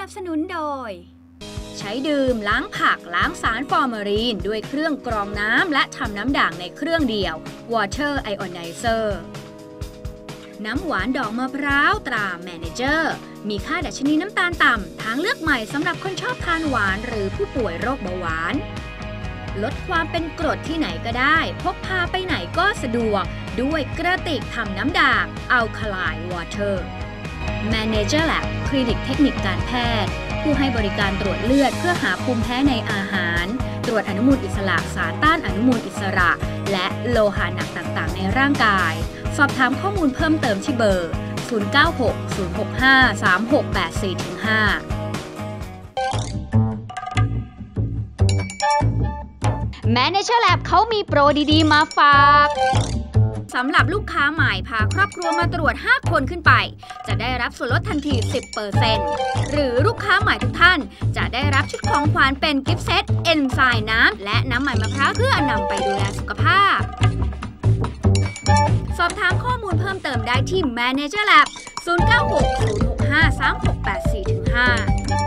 บสนุนโดยใช้ดื่มล้างผักล้างสารฟอร์มาลีนด้วยเครื่องกรองน้ำและทำน้ำด่างในเครื่องเดียว Water Ionizer น้ำหวานดอกมะพร้าวตราแมเนเจอร์มีค่าดัชนีน้ำตาลต่ำทางเลือกใหม่สำหรับคนชอบทานหวานหรือผู้ป่วยโรคเบาหวานลดความเป็นกรดที่ไหนก็ได้พกพาไปไหนก็สะดวกด้วยกระติกทำน้ำด่าง Alkaline Water Manager Lab คลินิกเทคนิคการแพทย์ผู้ให้บริการตรวจเลือดเพื่อหาภูมิแพ้ในอาหารตรวจอนุมูลอิสระสารต้านอนุมูลอิสระและโลหะหนักต่างๆในร่างกายสอบถามข้อมูลเพิ่มเติมที่เบอร์ 0960653684-5 Manager Lab เขามีโปรดีๆมาฝากสำหรับลูกค้าใหม่พาครอบครัวมาตรวจ5คนขึ้นไปจะได้รับส่วนลดทันที 10% หรือลูกค้าใหม่ทุกท่านจะได้รับชุดของขวัญเป็นกิฟต์เซตเอนไซม์น้ำและน้ำมันมะพร้าวเพื่อนำไปดูแลสุขภาพสอบถามข้อมูลเพิ่มเติมได้ที่ Manager Lab 0960653684-5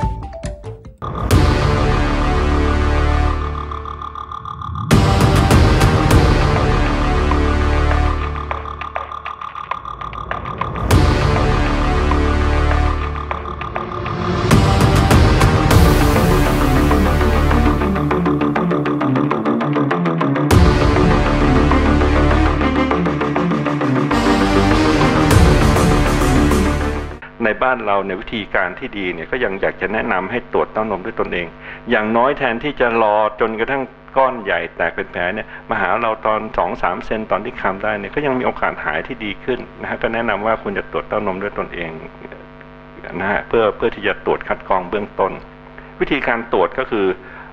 ในบ้านเราในวิธีการที่ดีเนี่ยก็ยังอยากจะแนะนำให้ตรวจเต้านมด้วยตนเองอย่างน้อยแทนที่จะรอจนกระทั่งก้อนใหญ่แตกเป็นแผลเนี่ยมาหาเราตอน 2-3 เซนตอนที่คำได้เนี่ยก็ยังมีโอกาสหายที่ดีขึ้นนะฮะก็แนะนำว่าคุณจะตรวจเต้านมด้วยตนเองนะฮะเพื่อที่จะตรวจคัดกรองเบื้องต้นวิธีการตรวจก็คือ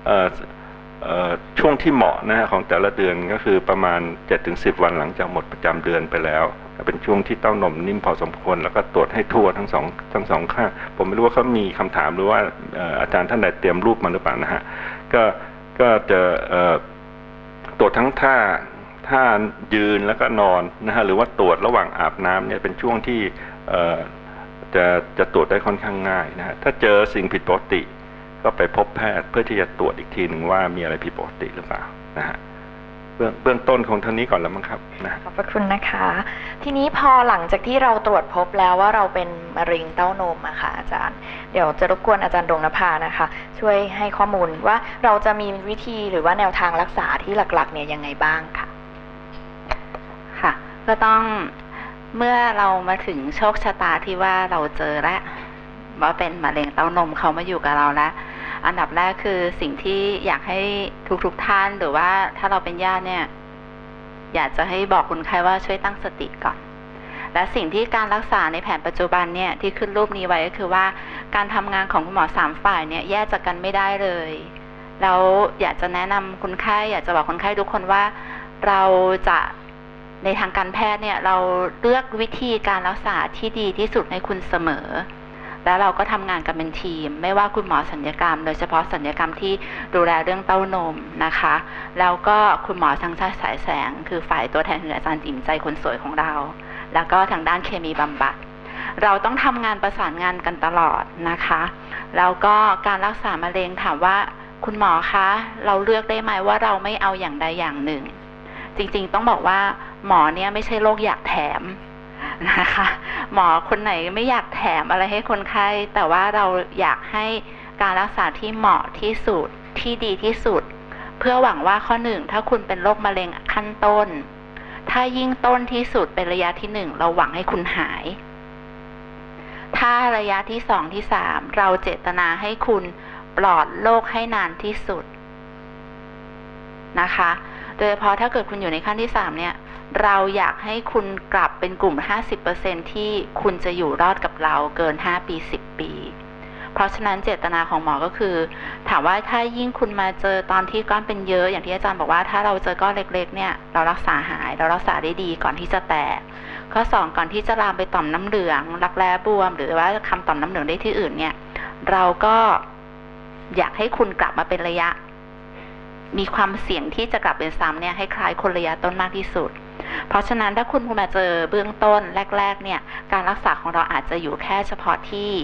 ช่วงที่เหมาะนะฮะของแต่ละเดือนก็คือประมาณ 7-10 วันหลังจากหมดประจำเดือนไปแล้วเป็นช่วงที่เต้านมนิ่มพอสมควรแล้วก็ตรวจให้ทั่วทั้งสองข้างผมไม่รู้ว่าเขามีคำถามหรือว่าอาจารย์ท่านใดเตรียมรูปมาหรือเปล่านะฮะก็จะตรวจทั้งท่ายืนแล้วก็นอนนะฮะหรือว่าตรวจระหว่างอาบน้ำเนี่ยเป็นช่วงที่จะตรวจได้ค่อนข้างง่ายนะฮะถ้าเจอสิ่งผิดปกติก็ไปพบแพทย์เพื่อที่จะตรวจอีกทีหนึ่งว่ามีอะไรผิดปกติหรือเปล่านะฮะเบื้องต้นของท่านี้ก่อนแล้วมั้งครับนะขอบพระคุณนะคะทีนี้พอหลังจากที่เราตรวจพบแล้วว่าเราเป็นมะเร็งเต้านมอะค่ะอาจารย์เดี๋ยวจะรบกวนอาจารย์ดวงนภานะคะช่วยให้ข้อมูลว่าเราจะมีวิธีหรือว่าแนวทางรักษาที่หลักๆเนี่ยยังไงบ้างค่ะค่ะก็ต้องเมื่อเรามาถึงโชคชะตาที่ว่าเราเจอแล้วว่าเป็นมะเร็งเต้านมเขามาอยู่กับเราแล้วอันดับแรกคือสิ่งที่อยากให้ทุกท่านหรือว่าถ้าเราเป็นญาติเนี่ยอยากจะให้บอกคนไข้ว่าช่วยตั้งสติก่อนและสิ่งที่การรักษาในแผนปัจจุบันเนี่ยที่ขึ้นรูปนี้ไว้ก็คือว่าการทำงานของคุณหมอ3ฝ่ายเนี่ยแยกจากกันไม่ได้เลยแล้วอยากจะแนะนำคนไข้อยากจะบอกคนไข้ทุกคนว่าเราจะในทางการแพทย์เนี่ยเราเลือกวิธีการรักษาที่ดีที่สุดให้คุณเสมอแล้วเราก็ทำงานกันเป็นทีมไม่ว่าคุณหมอศัลยกรรมโดยเฉพาะศัลยกรรมที่ดูแลเรื่องเต้านมนะคะแล้วก็คุณหมอทางสายแสงคือฝ่ายตัวแทนคืออาจารย์จิ๋มใจคนสวยของเราแล้วก็ทางด้านเคมีบำบัดเราต้องทำงานประสานงานกันตลอดนะคะแล้วก็การรักษามะเร็งถามว่าคุณหมอคะเราเลือกได้ไหมว่าเราไม่เอาอย่างใดอย่างหนึ่งจริงๆต้องบอกว่าหมอเนี่ยไม่ใช่โรคอยากแถมนะคะหมอคนไหนไม่อยากแถมอะไรให้คนไข้แต่ว่าเราอยากให้การรักษาที่เหมาะที่สุดที่ดีที่สุดเพื่อหวังว่าข้อหนึ่งถ้าคุณเป็นโรคมะเร็งขั้นต้นถ้ายิ่งต้นที่สุดเป็นระยะที่1เราหวังให้คุณหายถ้าระยะที่2ที่3เราเจตนาให้คุณปลอดโรคให้นานที่สุดนะคะโดยเฉพาะถ้าเกิดคุณอยู่ในขั้นที่3เนี่ยเราอยากให้คุณกลับเป็นกลุ่ม 50% ที่คุณจะอยู่รอดกับเราเกิน5ปี10ปีเพราะฉะนั้นเจตนาของหมอก็คือถามว่าถ้ายิ่งคุณมาเจอตอนที่ก้อนเป็นเยอะอย่างที่อาจารย์บอกว่าถ้าเราเจอก้อนเล็กๆเนี่ยเรารักษาหายเรารักษาได้ดีก่อนที่จะแตกข้อ2ก่อนที่จะลามไปต่อมน้ำเหลืองรักแร้บวมหรือว่าคำต่อมน้ำเหลืองได้ที่อื่นเนี่ยเราก็อยากให้คุณกลับมาเป็นระยะมีความเสี่ยงที่จะกลับเป็นซ้ำเนี่ยให้คล้ายคนระยะต้นมากที่สุดเพราะฉะนั้นถ้าคุณมาเจอเบื้องต้นแรกๆเนี่ยการรักษาของเราอาจจะอยู่แค่เฉพาะที่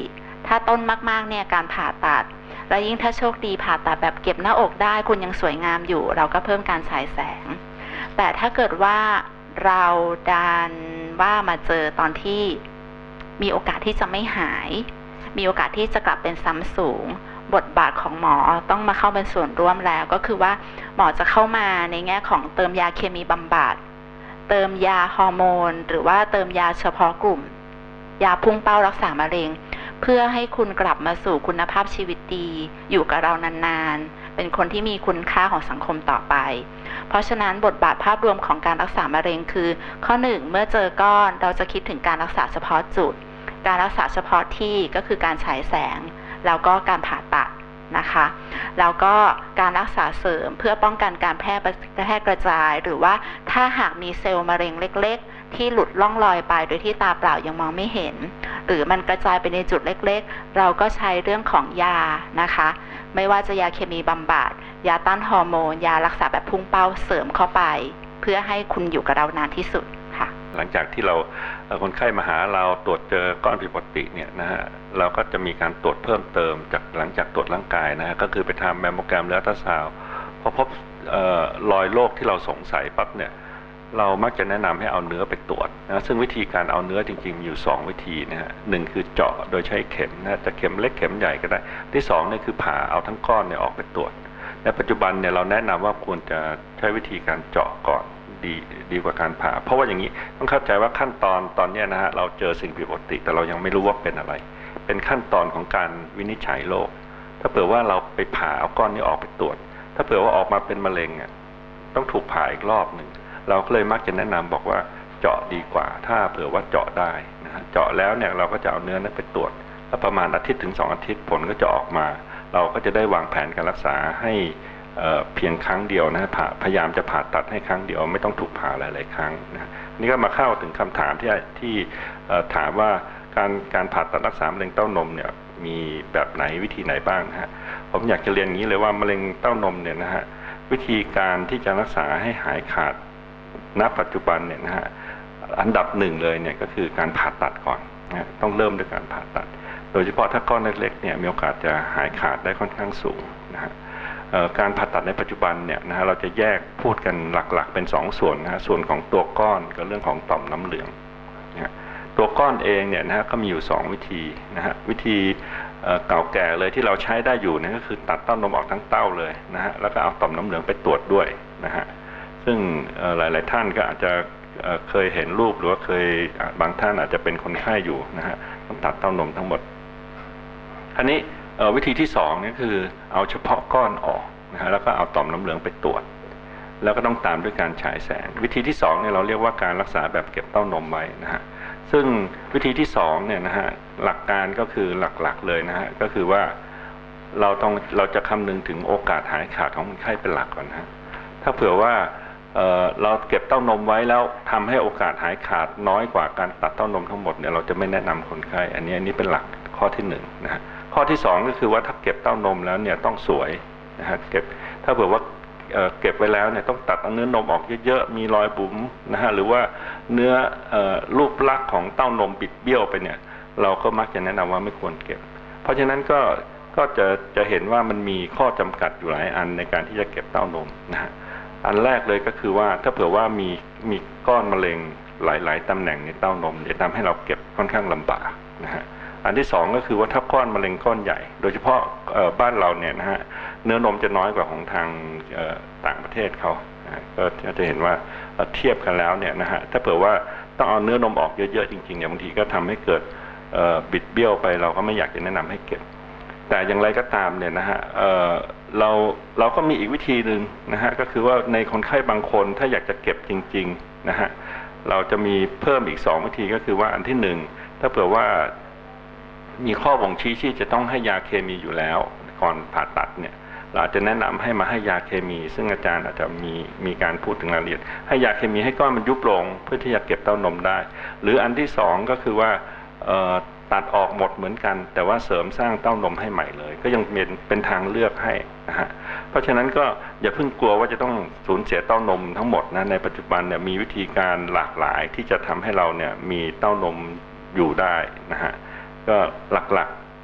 ถ้าต้นมากๆเนี่ยการผ่าตัดแล้วยิ่งถ้าโชคดีผ่าตัดแบบเก็บหน้าอกได้คุณยังสวยงามอยู่เราก็เพิ่มการฉายแสงแต่ถ้าเกิดว่าเราดันว่ามาเจอตอนที่มีโอกาสที่จะไม่หายมีโอกาสที่จะกลับเป็นซ้ำสูงบทบาทของหมอต้องมาเข้าเป็นส่วนร่วมแล้วก็คือว่าหมอจะเข้ามาในแง่ของเติมยาเคมีบำบัดเติมยาฮอร์โมนหรือว่าเติมยาเฉพาะกลุ่มยาพุ่งเป้ารักษามะเร็งเพื่อให้คุณกลับมาสู่คุณภาพชีวิตดีอยู่กับเรานานๆเป็นคนที่มีคุณค่าของสังคมต่อไปเพราะฉะนั้นบทบาทภาพรวมของการรักษามะเร็งคือข้อ1เมื่อเจอก้อนเราจะคิดถึงการรักษาเฉพาะจุดการรักษาเฉพาะที่ก็คือการฉายแสงแล้วก็การผ่าตัดนะคะแล้วก็การรักษาเสริมเพื่อป้องกันการแพร่กระจายหรือว่าถ้าหากมีเซลล์มะเร็งเล็กๆที่หลุดล่องลอยไปโดยที่ตาเปล่ายังมองไม่เห็นหรือมันกระจายไปในจุดเล็กๆเราก็ใช้เรื่องของยานะคะไม่ว่าจะยาเคมีบำบัดยาต้านฮอร์โมนยารักษาแบบพุ่งเป้าเสริมเข้าไปเพื่อให้คุณอยู่กับเรานานที่สุดค่ะหลังจากที่เราคนไข้มาหาเราตรวจเจอก้อนผิดปกติเนี่ยนะฮะเราก็จะมีการตรวจเพิ่มเติมจากหลังจากตรวจร่างกายนะฮะก็คือไปทำแมมโมแกรมและอัลตราซาวด์พอพบรอยโรคที่เราสงสัยปั๊บเนี่ยเรามักจะแนะนำให้เอาเนื้อไปตรวจนะซึ่งวิธีการเอาเนื้อจริงๆมีอยู่2วิธีนะฮะ1คือเจาะโดยใช้เข็มนะจะเข็มเล็กเข็มใหญ่ก็ได้ที่2เนี่ยคือผ่าเอาทั้งก้อนเนี่ยออกไปตรวจในปัจจุบันเนี่ยเราแนะนำว่าควรจะใช้วิธีการเจาะก่อนดีกว่าการผ่าเพราะว่าอย่างนี้ต้องเข้าใจว่าขั้นตอนนี้นะฮะเราเจอสิ่งผิดปกติแต่เรายังไม่รู้ว่าเป็นอะไรเป็นขั้นตอนของการวินิจฉัยโรคถ้าเผื่อว่าเราไปผ่าเอาก้อนนี้ออกไปตรวจถ้าเผื่อว่าออกมาเป็นมะเร็งอ่ะต้องถูกผ่าอีกรอบหนึ่งเราก็เลยมักจะแนะนำบอกว่าเจาะดีกว่าถ้าเผื่อว่าเจาะได้นะฮะเจาะแล้วเนี่ยเราก็จะเอาเนื้อนั้นไปตรวจแล้วประมาณ1 อาทิตย์ถึง2 อาทิตย์ผลก็จะออกมาเราก็จะได้วางแผนการรักษาให้เพียงครั้งเดียวนะพยายามจะผ่าตัดให้ครั้งเดียวไม่ต้องถูกผ่าหลายๆครั้งนะนี่ก็มาเข้าถึงคำถามที่ถามว่าการผ่าตัดรักษามะเร็งเต้านมเนี่ยมีแบบไหนวิธีไหนบ้างฮะผมอยากจะเรียนอย่างนี้เลยว่ามะเร็งเต้านมเนี่ยนะฮะวิธีการที่จะรักษาให้หายขาดณปัจจุบันเนี่ยนะฮะอันดับ1เลยเนี่ยก็คือการผ่าตัดก่อนนะต้องเริ่มด้วยการผ่าตัดโดยเฉพาะถ้าก้อนเล็กๆเนี่ยมีโอกาสจะหายขาดได้ค่อนข้างสูงนะฮะการผ่าตัดในปัจจุบันเนี่ยนะฮะเราจะแยกพูดกันหลักๆเป็น2 ส่วนนะฮะส่วนของตัวก้อนกับเรื่องของต่อมน้ำเหลืองนะตัวก้อนเองเนี่ยนะฮะก็มีอยู่2 วิธีนะฮะวิธีเก่าแก่เลยที่เราใช้ได้อยู่เนี่ยก็คือตัดเต้านมออกทั้งเต้าเลยนะฮะแล้วก็เอาต่อมน้ำเหลืองไปตรวจด้วยนะฮะซึ่งหลายๆท่านก็อาจจะเคยเห็นรูปหรือว่าเคยบางท่านอาจจะเป็นคนไข้อยู่นะฮะต้องตัดเต้านมทั้งหมดอันนี้วิธีที่2นี่คือเอาเฉพาะก้อนออกนะฮะแล้วก็เอาต่อมน้ำเหลืองไปตรวจแล้วก็ต้องตามด้วยการฉายแสงวิธีที่2เนี่ยเราเรียกว่าการรักษาแบบเก็บเต้านมไว้นะฮะซึ่งวิธีที่2เนี่ยนะฮะหลักการก็คือหลักๆเลยนะฮะก็คือว่าเราจะคำนึงถึงโอกาสหายขาดของคนไข้เป็นหลักก่อนนะฮะถ้าเผื่อว่าเราเก็บเต้านมไว้แล้วทำให้โอกาสหายขาดน้อยกว่าการตัดเต้านมทั้งหมดเนี่ยเราจะไม่แนะนำคนไข้อันนี้เป็นหลักข้อที่1นะฮะข้อที่2ก็คือว่าถ้าเก็บเต้านมแล้วเนี่ยต้องสวยนะฮะถ้าเผื่อว่าเก็บไว้แล้วเนี่ยต้องตัดเอาเนื้อนมออกเยอะๆมีรอยบุ๋มนะฮะหรือว่าเนื้อรูปลักษณ์ของเต้านมบิดเบี้ยวไปเนี่ยเราก็มักจะแนะนำว่าไม่ควรเก็บเพราะฉะนั้นก็จะเห็นว่ามันมีข้อจำกัดอยู่หลายอันในการที่จะเก็บเต้านมนะฮะอันแรกเลยก็คือว่าถ้าเผื่อว่ามีก้อนมะเร็งหลายๆตำแหน่งในเต้านมจะทำให้เราเก็บค่อนข้างลำบากนะฮะอันที่2ก็คือว่าถ้าก้อนมะเร็งก้อนใหญ่โดยเฉพาะบ้านเราเนี่ยนะฮะเนื้อนมจะน้อยกว่าของทางต่างประเทศเขาก็จะเห็นว่าเทียบกันแล้วเนี่ยนะฮะถ้าเผื่อว่าต้องเอาเนื้อนมออกเยอะๆจริงๆเนี่ยบางทีก็ทำให้เกิดบิดเบี้ยวไปเราก็ไม่อยากจะแนะนำให้เก็บแต่อย่างไรก็ตามเนี่ยนะฮะเราก็มีอีกวิธีหนึ่งนะฮะก็คือว่าในคนไข้บางคนถ้าอยากจะเก็บจริงๆนะฮะเราจะมีเพิ่มอีก2 วิธีก็คือว่าอันที่1ถ้าเผื่อว่ามีข้อบ่งชี้ที่จะต้องให้ยาเคมีอยู่แล้วก่อนผ่าตัดเนี่ยเราจะแนะนำให้มาให้ยาเคมีซึ่งอาจารย์อาจจะมีการพูดถึงรายละเอียดให้ยาเคมีให้ก้อนมันยุบลงเพื่อที่จะเก็บเต้านมได้หรืออันที่2ก็คือว่าตัดออกหมดเหมือนกันแต่ว่าเสริมสร้างเต้านมให้ใหม่เลยก็ยังเป็นทางเลือกให้นะฮะเพราะฉะนั้นก็อย่าเพิ่งกลัวว่าจะต้องสูญเสียเต้านมทั้งหมดนะในปัจจุบันเนี่ยมีวิธีการหลากหลายที่จะทำให้เราเนี่ยมีเต้านมอยู่ได้นะฮะก็หลักๆ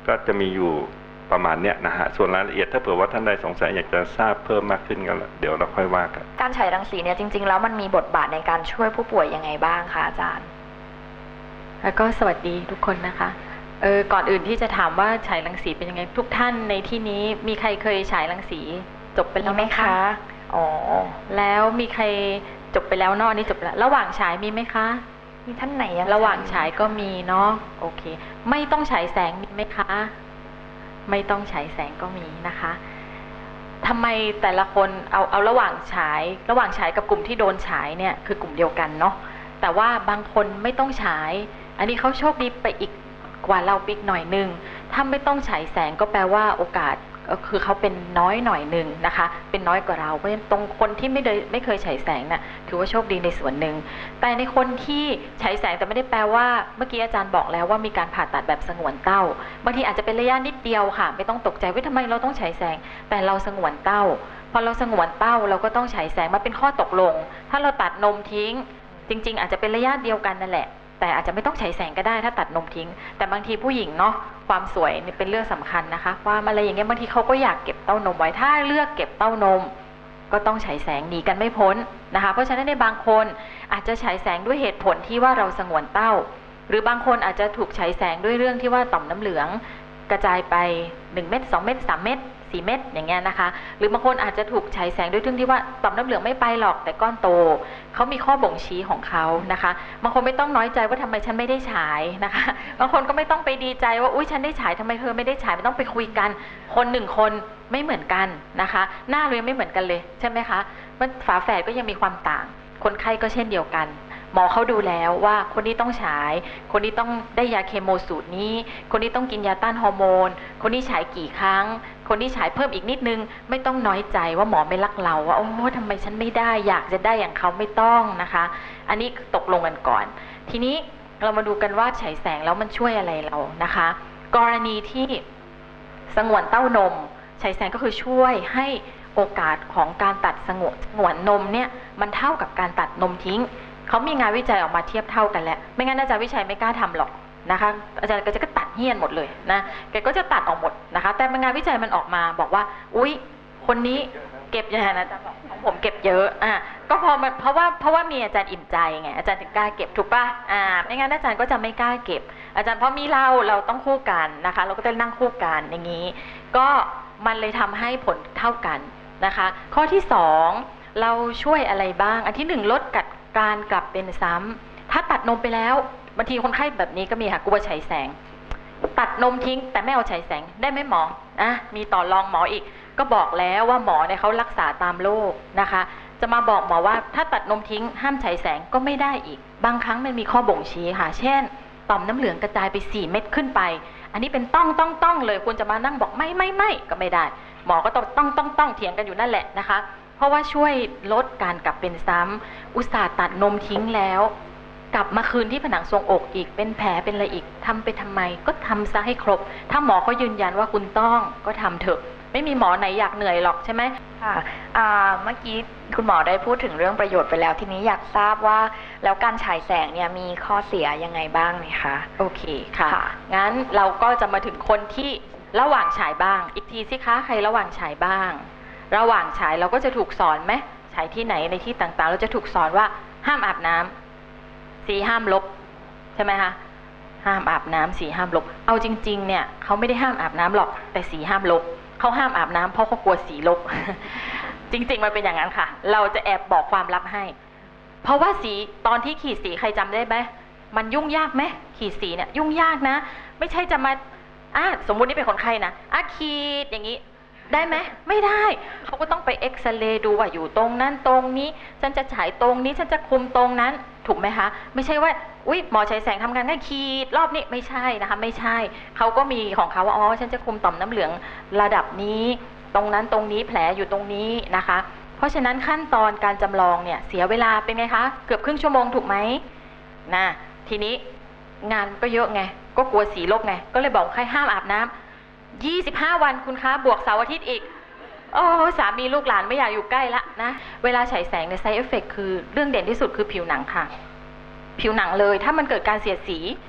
ก็จะมีอยู่ประมาณเนี้ยนะฮะส่วนรายละเอียดถ้าเผื่อว่าท่านใดสงสัยอยากจะทราบเพิ่มมากขึ้นก็เดี๋ยวเราค่อยว่ากันการฉายรังสีเนี่ยจริงๆแล้วมันมีบทบาทในการช่วยผู้ป่วยยังไงบ้างคะอาจารย์แล้วก็สวัสดีทุกคนนะคะก่อนอื่นที่จะถามว่าฉายรังสีเป็นยังไงทุกท่านในที่นี้มีใครเคยฉายรังสีจบไปแล้วไหมคะอ๋อแล้วมีใครจบไปแล้วนอกนี้จบแล้วระหว่างฉายมีไหมคะมีท่านไหนยังระหว่างฉายก็มีเนาะโอเคไม่ต้องฉายแสงมีไหมคะไม่ต้องฉายแสงก็มีนะคะทำไมแต่ละคนเอาระหว่างฉายกับกลุ่มที่โดนฉายเนี่ยคือกลุ่มเดียวกันเนาะแต่ว่าบางคนไม่ต้องฉายอันนี้เขาโชคดีไปอีกกว่าเราปีกหน่อยนึงถ้าไม่ต้องฉายแสงก็แปลว่าโอกาสคือเขาเป็นน้อยหน่อยหนึ่งนะคะเป็นน้อยกว่าเราเพราะฉะนั้นตรงคนที่ไม่เคยฉายแสงน่ะถือว่าโชคดีในส่วนหนึ่งแต่ในคนที่ฉายแสงแต่ไม่ได้แปลว่าเมื่อกี้อาจารย์บอกแล้วว่ามีการผ่าตัดแบบสงวนเต้าบางทีอาจจะเป็นระยะนิดเดียวค่ะไม่ต้องตกใจว่าทำไมเราต้องฉายแสงแต่เราสงวนเต้าพอเราสงวนเต้าเราก็ต้องฉายแสงมาเป็นข้อตกลงถ้าเราตัดนมทิ้งจริงๆอาจจะเป็นระยะเดียวกันนั่นแหละแต่อาจจะไม่ต้องฉายแสงก็ได้ถ้าตัดนมทิ้งแต่บางทีผู้หญิงเนาะความสวยนี่เป็นเรื่องสำคัญนะคะว่าอะไรอย่างเงี้ยบางทีเขาก็อยากเก็บเต้านมไว้ถ้าเลือกเก็บเต้านมก็ต้องฉายแสงหนีกันไม่พ้นนะคะเพราะฉะนั้นในบางคนอาจจะฉายแสงด้วยเหตุผลที่ว่าเราสงวนเต้าหรือบางคนอาจจะถูกฉายแสงด้วยเรื่องที่ว่าต่อมน้ำเหลืองกระจายไป1เม็ด2เม็ด3เม็ด4เม็ดอย่างเงี้ยนะคะหรือบางคนอาจจะถูกฉายแสงด้วยเรื่องที่ว่าต่อมน้ำเหลืองไม่ไปหรอกแต่ก้อนโตเขามีข้อบ่งชี้ของเขานะคะบางคนไม่ต้องน้อยใจว่าทำไมฉันไม่ได้ฉายนะคะบางคนก็ไม่ต้องไปดีใจว่าอุ๊ยฉันได้ฉายทำไมเธอไม่ได้ฉายไม่ต้องไปคุยกันคนหนึ่งคนไม่เหมือนกันนะคะหน้าเรายังไม่เหมือนกันเลยใช่ไหมคะมันฝาแฝดก็ยังมีความต่างคนไข้ก็เช่นเดียวกันหมอเขาดูแล้วว่าคนนี้ต้องฉายคนนี้ต้องได้ยาเคมีสูตรนี้คนนี้ต้องกินยาต้านฮอร์โมนคนนี้ฉายกี่ครั้งคนนี้ฉายเพิ่มอีกนิดนึงไม่ต้องน้อยใจว่าหมอไม่รักเราว่าโอ้ทำไมฉันไม่ได้อยากจะได้อย่างเขาไม่ต้องนะคะอันนี้ตกลงกันก่อนทีนี้เรามาดูกันว่าฉายแสงแล้วมันช่วยอะไรเรานะคะกรณีที่สงวนเต้านมฉายแสงก็คือช่วยให้โอกาสของการตัดสงวนนมเนี่ยมันเท่ากับการตัดนมทิ้งเขามีงานวิจัยออกมาเทียบเท่ากันแล้วไม่งั้นอาจารย์วิชัยไม่กล้าทำหรอกนะคะอาจารย์ก็จะตัดเหี้ยนหมดเลยนะแกก็จะตัดออกหมดนะคะแต่งานวิจัยมันออกมาบอกว่าอุ๊ยคนนี้เก็บอย่างนั้นอาจารย์บอกของผมเก็บเยอะก็เพราะว่ามีอาจารย์อิ่มใจไงอาจารย์ถึงกล้าเก็บถูกป่ะไม่งั้นอาจารย์ก็จะไม่กล้าเก็บอาจารย์เพราะมีเราต้องคู่กันนะคะเราก็จะนั่งคู่กันอย่างนี้ก็มันเลยทำให้ผลเท่ากันนะคะข้อที่2เราช่วยอะไรบ้างอันที่1ลดการกลับเป็นซ้ำถ้าตัดนมไปแล้วบางทีคนไข้แบบนี้ก็มีค่ะกลัวฉายแสงตัดนมทิ้งแต่ไม่เอาฉายแสงได้ไหมหมอมีต่อรองหมออีกก็บอกแล้วว่าหมอเนี่ยเขารักษาตามโรคนะคะจะมาบอกหมอว่าถ้าตัดนมทิ้งห้ามฉายแสงก็ไม่ได้อีกบางครั้งมันมีข้อบ่งชี้ค่ะเช่นต่อมน้ำเหลืองกระจายไป4เม็ดขึ้นไปอันนี้เป็นต้องเลยคุณจะมานั่งบอกไม่ก็ไม่ได้หมอก็ต้องเถียงกันอยู่นั่นแหละนะคะเพราะว่าช่วยลดการกลับเป็นซ้ำอุตส่าห์ตัดนมทิ้งแล้วกลับมาคืนที่ผนังทรวงอกอีกเป็นแผลเป็นอะไรอีกทำไปทำไมก็ทำซะให้ครบถ้าหมอเขายืนยันว่าคุณต้องก็ทำเถอะไม่มีหมอไหนอยากเหนื่อยหรอกใช่ไหมค่ะเมื่อกี้คุณหมอได้พูดถึงเรื่องประโยชน์ไปแล้วทีนี้อยากทราบว่าแล้วการฉายแสงเนี่ยมีข้อเสียยังไงบ้างไหมคะโอเคค่ะงั้นเราก็จะมาถึงคนที่ระหว่างฉายบ้างอีกทีสิคะใครระหว่างฉายบ้างระหว่างฉายเราก็จะถูกสอนไหมฉายที่ไหนในที่ต่างๆเราจะถูกสอนว่าห้ามอาบน้ำสีห้ามลบใช่ไหมคะห้ามอาบน้ำสีห้ามลบเอาจริงๆเนี่ยเขาไม่ได้ห้ามอาบน้ำหรอกแต่สีห้ามลบเขาห้ามอาบน้ำเพราะเขากลัวสีลบ จริงๆมันเป็นอย่างนั้นค่ะเราจะแอบบอกความลับให้เพราะว่าสีตอนที่ขีดสีใครจำได้ไหมมันยุ่งยากไหมขีดสีเนี่ยยุ่งยากนะไม่ใช่จะมาสมมุตินี่เป็นคนไข้นะขีดอย่างนี้ได้ไหมไม่ได้เขาก็ต้องไปเอ็กซเรย์ดูว่าอยู่ตรงนั้นตรงนี้ฉันจะฉายตรงนี้ฉันจะคุมตรงนั้นถูกไหมคะไม่ใช่ว่าอุ๊ยหมอฉายแสงทำงานง่ายขีดรอบนี้ไม่ใช่นะคะไม่ใช่เขาก็มีของเขาว่าฉันจะคุมต่อมน้ำเหลืองระดับนี้ตรงนั้นตรงนี้แผลอยู่ตรงนี้นะคะเพราะฉะนั้นขั้นตอนการจำลองเนี่ยเสียเวลาเป็นไงคะเกือบครึ่งชั่วโมงถูกไหมนะทีนี้งานก็เยอะไงก็กลัวสีลบไงก็เลยบอกให้ห้ามอาบน้ำ25 วันคุณคะบวกเสาร์อาทิตย์อีกโอ้สามีลูกหลานไม่อยากอยู่ใกล้ละนะเวลาฉายแสงใน side effect คือเรื่องเด่นที่สุดคือผิวหนังค่ะผิวหนังเลยถ้ามันเกิดการเสียดสี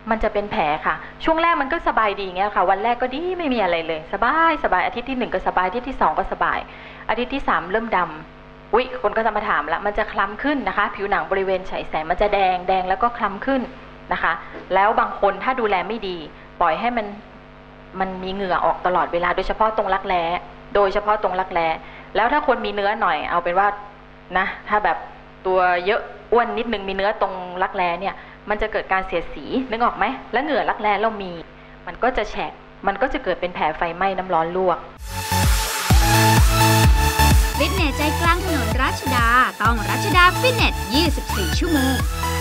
มันจะเป็นแผลค่ะช่วงแรกมันก็สบายดีเงี้ยค่ะวันแรกก็ดีไม่มีอะไรเลยสบายอาทิตย์ที่1ก็สบายอาทิตย์ที่2ก็สบายอาทิตย์ที่3เริ่มดำคนก็จะมาถามละมันจะคล้ำขึ้นนะคะผิวหนังบริเวณฉายแสงมันจะแดงแล้วก็คล้ำขึ้นนะคะแล้วบางคนถ้าดูแลไม่ดีปล่อยให้มันมีเหงื่อออกตลอดเวลาโดยเฉพาะตรงรักแร้แล้วถ้าคนมีเนื้อหน่อยเอาเป็นว่านะถ้าแบบตัวเยอะอ้วนนิดนึงมีเนื้อตรงรักแร้เนี่ยมันจะเกิดการเสียดสีนึกออกไหมแล้วเหงื่อรักแร้เรามีมันก็จะแฉะมันก็จะเกิดเป็นแผลไฟไหม้น้ำร้อนลวกฟิตเนสใจกลางถนนรัชดาต้องรัชดาฟิตเนส 24 ชั่วโมง